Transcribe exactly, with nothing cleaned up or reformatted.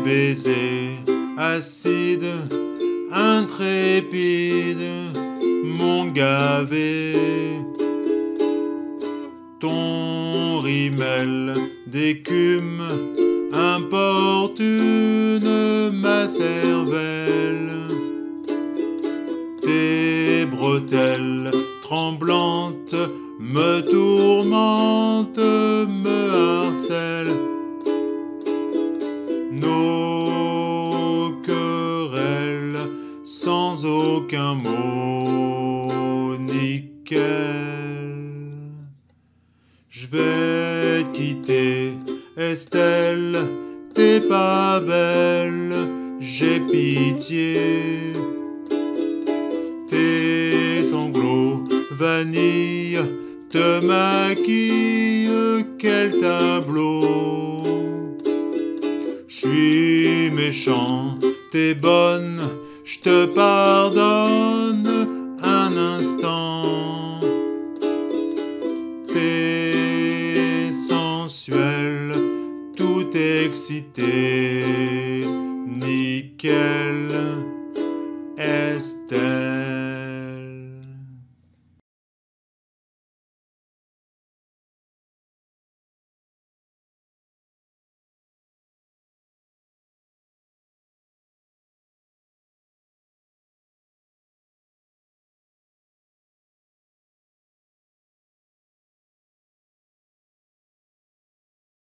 baisers acides, intrépides, m'ont gavé. Ton rimel d'écume importune ma cervelle. Tes bretelles tremblantes me tourmentent, me harcèlent. Nos querelles sans aucun mot nickel. Je vais te quitter, Estelle, t'es pas belle, j'ai pitié. Tes sanglots vanille te maquillent, quel tableau. J'suis méchant, t'es bonne, j'te pardonne un instant. T'es sensuelle, tout excité.